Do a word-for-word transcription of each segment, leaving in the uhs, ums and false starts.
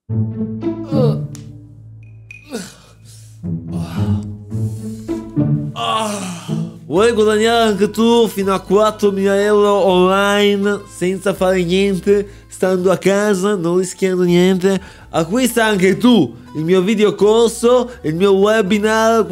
Uh. Vuoi guadagnare anche tu fino a quattromila euro online senza fare niente, stando a casa, non rischiando niente? Acquista anche tu il mio video corso, il mio webinar.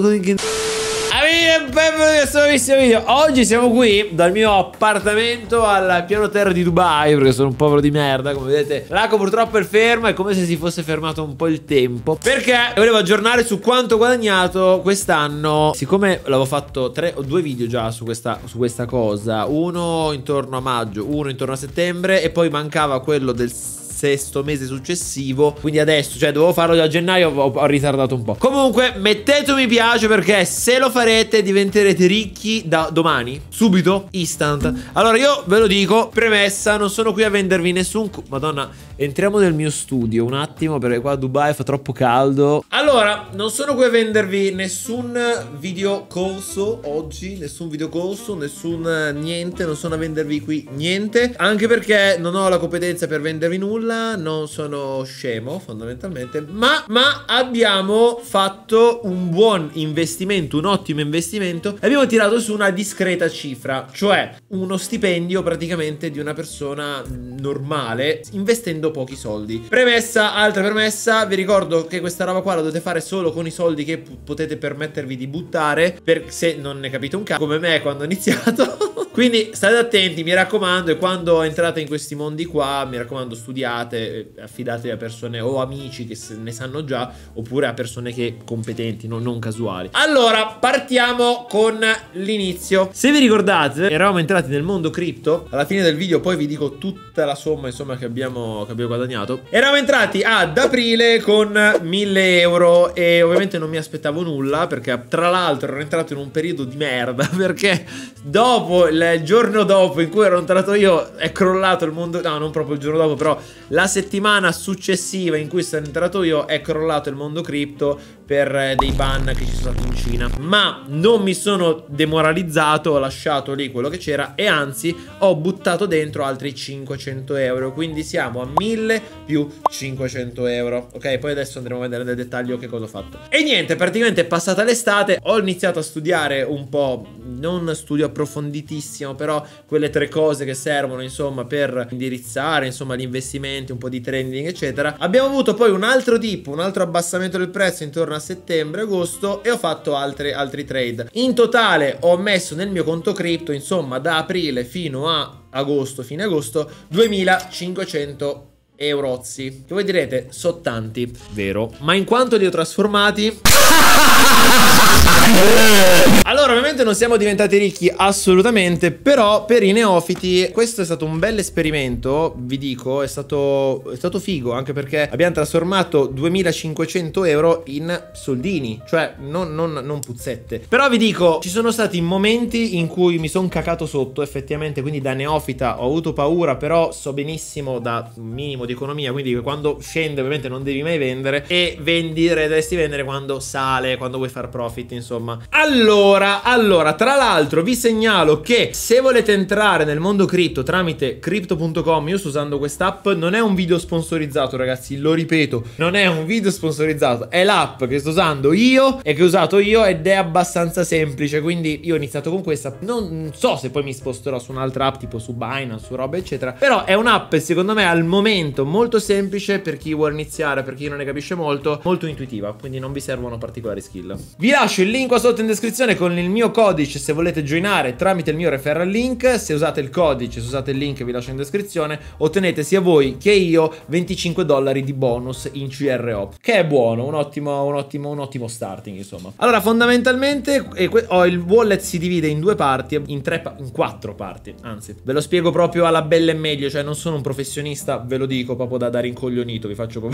Video. Oggi siamo qui dal mio appartamento al piano terra di Dubai, perché sono un povero di merda. Come vedete, l'acqua purtroppo è ferma, è come se si fosse fermato un po' il tempo, perché volevo aggiornare su quanto ho guadagnato quest'anno. Siccome l'avevo fatto tre o due video già su questa, su questa cosa, uno intorno a maggio, uno intorno a settembre, e poi mancava quello del sesto mese successivo, quindi adesso, cioè dovevo farlo da gennaio, ho, ho ritardato un po'. Comunque mettete un mi piace, perché se lo farete diventerete ricchi da domani, subito, instant. Allora io ve lo dico, premessa, non sono qui a vendervi nessun... Madonna, entriamo nel mio studio un attimo, perché qua a Dubai fa troppo caldo. Allora, non sono qui a vendervi nessun video corso oggi, nessun video corso, nessun niente, non sono a vendervi qui niente, anche perché non ho la competenza per vendervi nulla. Non sono scemo fondamentalmente, ma, ma abbiamo fatto un buon investimento, un ottimo investimento, e abbiamo tirato su una discreta cifra, cioè uno stipendio praticamente di una persona normale, investendo pochi soldi. Premessa, altra premessa, vi ricordo che questa roba qua la dovete fare solo con i soldi che potete permettervi di buttare, per se non ne capite un cazzo come me quando ho iniziato. Quindi state attenti, mi raccomando, e quando entrate in questi mondi qua, mi raccomando, studiate, affidatevi a persone o amici che ne sanno già, oppure a persone che competenti, no, non casuali. Allora, partiamo con l'inizio. Se vi ricordate, eravamo entrati nel mondo cripto. Alla fine del video poi vi dico tutta la somma, insomma, che abbiamo, che abbiamo guadagnato. Eravamo entrati ad aprile con mille euro e ovviamente non mi aspettavo nulla, perché tra l'altro ero entrato in un periodo di merda, perché dopo il il giorno dopo in cui ero entrato io è crollato il mondo. No, non proprio il giorno dopo, però la settimana successiva in cui sono entrato io è crollato il mondo cripto per dei ban che ci sono stati in Cina. Ma non mi sono demoralizzato, ho lasciato lì quello che c'era e anzi ho buttato dentro altri cinquecento euro, quindi siamo a mille più cinquecento euro. Ok, poi adesso andremo a vedere nel dettaglio che cosa ho fatto. E niente, praticamente è passata l'estate, ho iniziato a studiare un po', non studio approfonditissimo, però quelle tre cose che servono insomma per indirizzare insomma gli investimenti, un po' di trading eccetera. Abbiamo avuto poi un altro dip, un altro abbassamento del prezzo intorno a settembre, agosto, e ho fatto altre, altri trade. In totale ho messo nel mio conto cripto insomma da aprile fino a agosto, fine agosto, duemilacinquecento eurozzi, che voi direte so tanti, vero, ma in quanto li ho trasformati allora ovviamente non siamo diventati ricchi assolutamente, però per i neofiti questo è stato un bel esperimento, vi dico, è stato, è stato figo, anche perché abbiamo trasformato duemilacinquecento euro in soldini, cioè non, non, non puzzette. Però vi dico, ci sono stati momenti in cui mi sono cacato sotto effettivamente, quindi da neofita ho avuto paura, però so benissimo da un minimo di economia, quindi quando scende ovviamente non devi mai vendere, e vendere, dovresti vendere quando sale, quando vuoi far profit insomma. Allora, allora tra l'altro vi segnalo che se volete entrare nel mondo cripto tramite crypto punto com, io sto usando quest'app, non è un video sponsorizzato ragazzi, lo ripeto, non è un video sponsorizzato, è l'app che sto usando io e che ho usato io, ed è abbastanza semplice, quindi io ho iniziato con questa, non so se poi mi sposterò su un'altra app tipo su Binance, su roba eccetera, però è un'app secondo me al momento molto semplice per chi vuole iniziare, per chi non ne capisce molto, molto intuitiva, quindi non vi servono particolari skill. Vi lascio il link qua sotto in descrizione con il mio codice se volete joinare tramite il mio referral link. Se usate il codice, se usate il link che vi lascio in descrizione, ottenete sia voi che io venticinque dollari di bonus in C R O, che è buono, un ottimo, un ottimo, un ottimo starting insomma. Allora fondamentalmente eh, oh, il wallet si divide in due parti, in tre, in quattro parti, anzi ve lo spiego proprio alla bella e meglio, cioè non sono un professionista, ve lo dico proprio da dare incoglionito, vi faccio proprio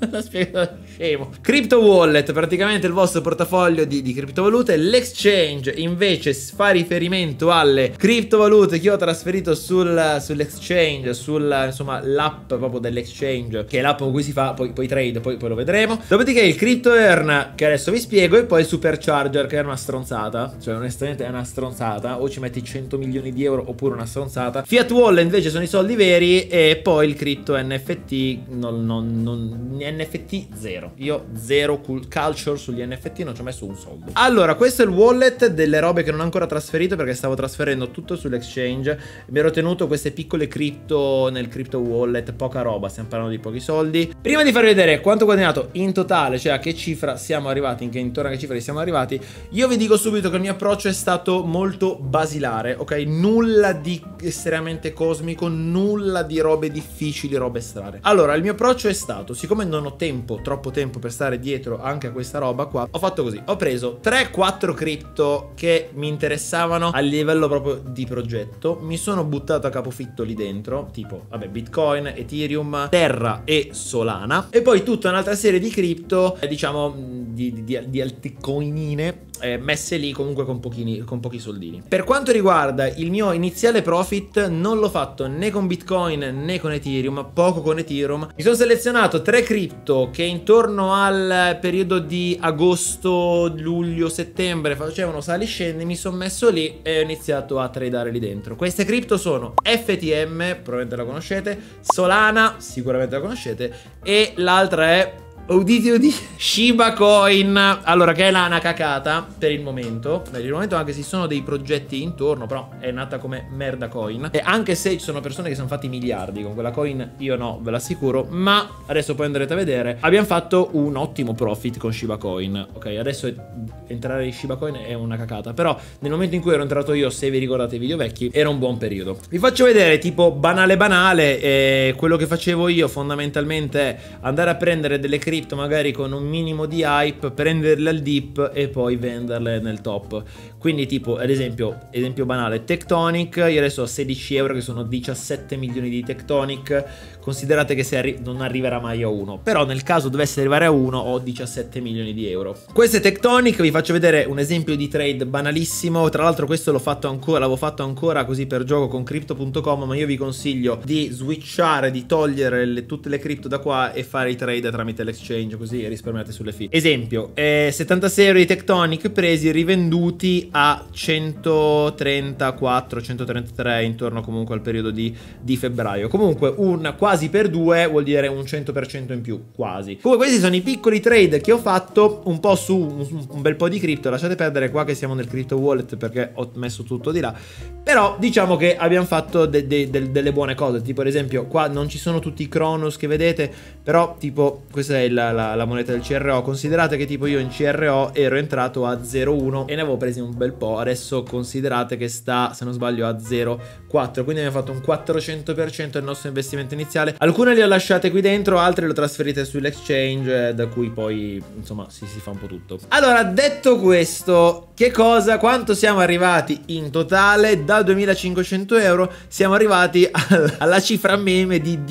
L'ha spiegato scemo. Crypto wallet, praticamente il vostro portafoglio di, di criptovalute. L'exchange invece fa riferimento alle criptovalute che ho trasferito sul, sull'exchange, sul, insomma, l'app proprio dell'exchange, che è l'app con cui si fa poi, poi trade, poi, poi lo vedremo. Dopodiché il crypto earn, che adesso vi spiego, e poi il supercharger, che è una stronzata, cioè onestamente è una stronzata, o ci metti cento milioni di euro oppure una stronzata. Fiat wallet invece sono i soldi veri, e poi il crypto N F T, non, non, non, N F T zero. Io zero culture sugli N F T, non ci ho messo un soldo. Allora, questo è il wallet delle robe che non ho ancora trasferito, perché stavo trasferendo tutto sull'exchange. Mi ero tenuto queste piccole cripto nel crypto wallet, poca roba, stiamo parlando di pochi soldi. Prima di farvi vedere quanto ho guadagnato in totale, cioè a che cifra siamo arrivati, in che intorno a che cifra siamo arrivati, io vi dico subito che il mio approccio è stato molto basilare, ok? Nulla di estremamente cosmico, nulla di robe difficili, robe strane. Allora, il mio approccio è stato, siccome non ho tempo, troppo tempo per stare dietro anche a questa roba qua, ho fatto così: ho preso tre quattro cripto che mi interessavano a livello proprio di progetto, mi sono buttato a capofitto lì dentro, tipo, vabbè, Bitcoin, Ethereum, Terra e Solana, e poi tutta un'altra serie di cripto, eh, diciamo, di, di, di altcoinine, eh, messe lì comunque con, pochini, con pochi soldini. Per quanto riguarda il mio iniziale profit, non l'ho fatto né con Bitcoin né con Ethereum, poco con Ethereum. Mi sono selezionato tre cripto che intorno al periodo di agosto, luglio, settembre facevano sali scendi, mi sono messo lì e ho iniziato a tradare lì dentro. Queste cripto sono F T M, probabilmente la conoscete, Solana, sicuramente la conoscete, e l'altra è, udite udite, Shiba Coin. Allora, che è la, una cacata per il momento. Per il momento, anche se ci sono dei progetti intorno, però è nata come merda coin. E anche se ci sono persone che sono fatti miliardi con quella coin, io no, ve l'assicuro. Ma adesso poi andrete a vedere, abbiamo fatto un ottimo profit con Shiba Coin. Ok, adesso entrare in Shiba Coin è una cacata, però nel momento in cui ero entrato io, se vi ricordate i video vecchi, era un buon periodo. Vi faccio vedere, tipo, banale banale, eh, quello che facevo io fondamentalmente è andare a prendere delle cripto magari con un minimo di hype, prenderle al dip e poi venderle nel top. Quindi tipo, ad esempio, esempio banale, Tectonic, io adesso ho sedici euro, che sono diciassette milioni di Tectonic. Considerate che se arri non arriverà mai a uno, però nel caso dovesse arrivare a uno ho diciassette milioni di euro. Questo è Tectonic, vi faccio vedere un esempio di trade banalissimo. Tra l'altro questo l'ho fatto ancora, l'avevo fatto ancora così per gioco con crypto punto com, ma io vi consiglio di switchare, di togliere le, tutte le cripto da qua e fare i trade tramite l'exchange, così risparmiate sulle fee. Esempio, eh, settantasei euro di Tectonic presi, rivenduti a centotrentaquattro centotrentatré, intorno comunque al periodo di, di febbraio. Comunque un quasi per due vuol dire un cento per cento in più, quasi. Comunque questi sono i piccoli trade che ho fatto un po' su un, un bel po' di cripto. Lasciate perdere qua che siamo nel crypto wallet perché ho messo tutto di là, però diciamo che abbiamo fatto de de de delle buone cose. Tipo ad esempio qua non ci sono tutti i Cronos che vedete, però tipo questa è la, la, la moneta del C R O. Considerate che tipo io in C R O ero entrato a zero virgola uno e ne avevo presi un bel po'. Adesso considerate che sta, se non sbaglio, a zero virgola quattro, quindi abbiamo fatto un quattrocento per cento del nostro investimento iniziale. Alcune le ho lasciate qui dentro, altre le ho trasferite sull'exchange, eh, da cui poi insomma si, si fa un po' tutto. Allora, detto questo, che cosa, quanto siamo arrivati in totale? Da duemilacinquecento euro siamo arrivati alla, alla cifra meme di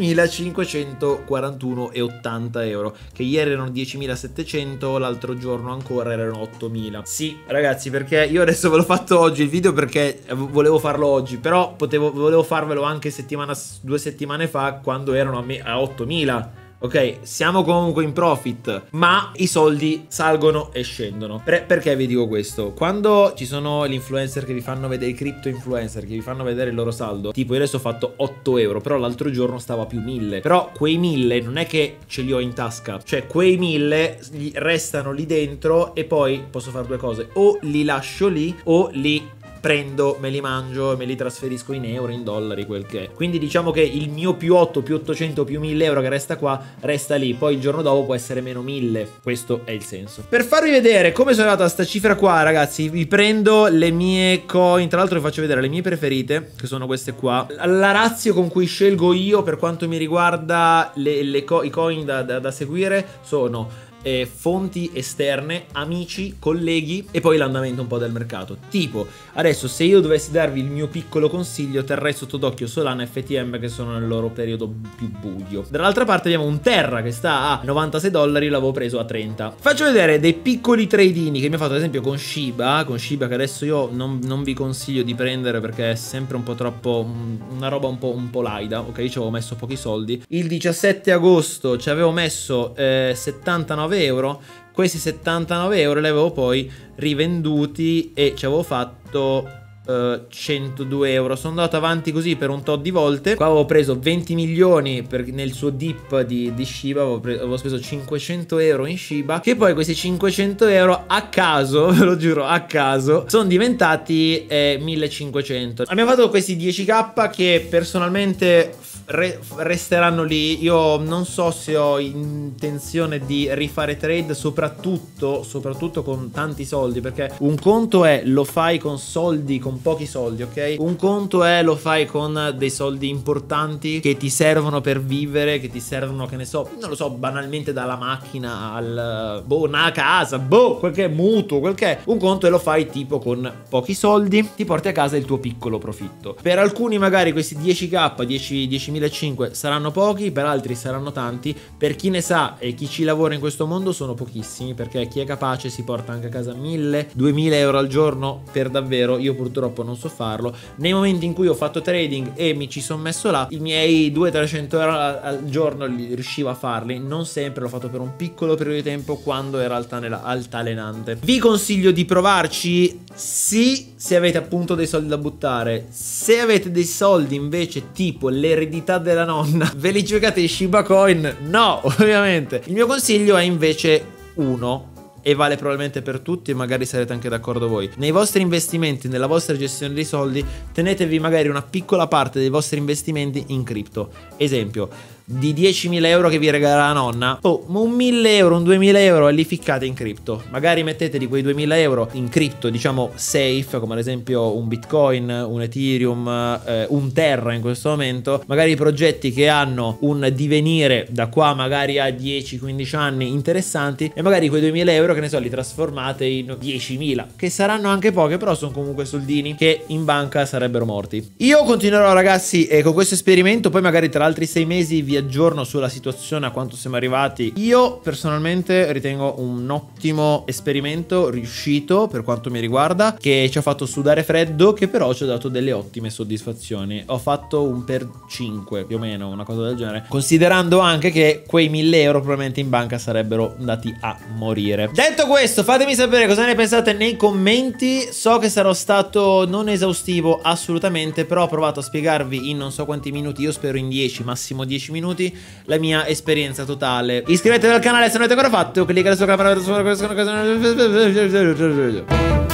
diecimilacinquecentoquarantuno e ottanta euro, che ieri erano diecimilasettecento, l'altro giorno ancora erano ottomila. Sì ragazzi, perché io adesso ve l'ho fatto oggi il video perché volevo farlo oggi, però potevo, volevo farvelo anche settimana, due settimane fa, quando erano a, me, a ottomila. Ok, siamo comunque in profit, ma i soldi salgono e scendono. Per, perché vi dico questo? Quando ci sono gli influencer che vi fanno vedere, i crypto influencer che vi fanno vedere il loro saldo, tipo io adesso ho fatto otto euro, però l'altro giorno stavo a più mille. Però quei mille non è che ce li ho in tasca, cioè quei mille restano lì dentro e poi posso fare due cose: o li lascio lì o li prendo, me li mangio e me li trasferisco in euro, in dollari, quel che è. Quindi diciamo che il mio più otto, più ottocento, più mille euro che resta qua, resta lì. Poi il giorno dopo può essere meno mille. Questo è il senso. Per farvi vedere come sono arrivato a sta cifra qua, ragazzi, vi prendo le mie coin. Tra l'altro vi faccio vedere le mie preferite, che sono queste qua. La ratio con cui scelgo io per quanto mi riguarda le, le co i coin da, da, da seguire sono eh, fonti esterne, amici, colleghi e poi l'andamento un po' del mercato. Tipo, adesso se io dovessi darvi il mio piccolo consiglio, terrei sotto d'occhio Solana e F T M che sono nel loro periodo più buio. Dall'altra parte abbiamo un Terra che sta a novantasei dollari, l'avevo preso a trenta. Faccio vedere dei piccoli trading che mi ha fatto ad esempio con Shiba, con Shiba che adesso io non, non vi consiglio di prendere perché è sempre un po' troppo, una roba un po', un po' laida, ok? Ci avevo messo pochi soldi. Il diciassette agosto ci avevo messo eh, settantanove euro. Questi settantanove euro li avevo poi rivenduti e ci avevo fatto uh, centodue euro. Sono andato avanti così per un tot di volte. Qua avevo preso venti milioni per, nel suo dip di, di Shiba, avevo, preso, avevo speso cinquecento euro in Shiba, che poi questi cinquecento euro a caso, ve lo giuro a caso, sono diventati eh, millecinquecento. Abbiamo fatto questi dieci K che personalmente Re resteranno lì. Io non so se ho intenzione di rifare trade, soprattutto soprattutto con tanti soldi, perché un conto è lo fai con soldi, con pochi soldi, ok? Un conto è lo fai con dei soldi importanti che ti servono per vivere, che ti servono, che ne so, non lo so, banalmente dalla macchina al boh, una casa, boh, quel che è, mutuo, quel che è. Un conto è lo fai tipo con pochi soldi, ti porti a casa il tuo piccolo profitto. Per alcuni magari questi dieci K, diecimila saranno pochi, per altri saranno tanti. Per chi ne sa e chi ci lavora in questo mondo sono pochissimi, perché chi è capace si porta anche a casa mille, duemila euro al giorno per davvero. Io purtroppo non so farlo. Nei momenti in cui ho fatto trading e mi ci sono messo là, i miei duecento trecento euro al giorno li riuscivo a farli. Non sempre, l'ho fatto per un piccolo periodo di tempo quando era altalenante. Vi consiglio di provarci, sì, se avete appunto dei soldi da buttare. Se avete dei soldi invece tipo l'eredità della nonna, ve li giocate in Shiba Coin? No, ovviamente. Il mio consiglio è invece uno, e vale probabilmente per tutti e magari sarete anche d'accordo voi. Nei vostri investimenti, nella vostra gestione dei soldi, tenetevi magari una piccola parte dei vostri investimenti in cripto. Esempio, di diecimila euro che vi regala la nonna, oh, un mille euro, un duemila euro e li ficcate in cripto. Magari mettete di quei duemila euro in cripto, diciamo safe, come ad esempio un Bitcoin, un Ethereum, eh, un Terra in questo momento. Magari progetti che hanno un divenire da qua magari a dieci quindici anni interessanti, e magari quei duemila euro, che ne so, li trasformate in diecimila, che saranno anche poche, però sono comunque soldini che in banca sarebbero morti. Io continuerò ragazzi eh, con questo esperimento, poi magari tra altri sei mesi vi aggiorno sulla situazione, a quanto siamo arrivati. Io personalmente ritengo un ottimo esperimento riuscito per quanto mi riguarda, che ci ha fatto sudare freddo, che però ci ha dato delle ottime soddisfazioni. Ho fatto un per cinque più o meno, una cosa del genere, considerando anche che quei mille euro probabilmente in banca sarebbero andati a morire. Detto questo, fatemi sapere cosa ne pensate nei commenti. So che sarò stato non esaustivo assolutamente, però ho provato a spiegarvi in non so quanti minuti, io spero in dieci, massimo dieci minuti, la mia esperienza totale. Iscrivetevi al canale se non avete ancora fatto, cliccate sulla campanella.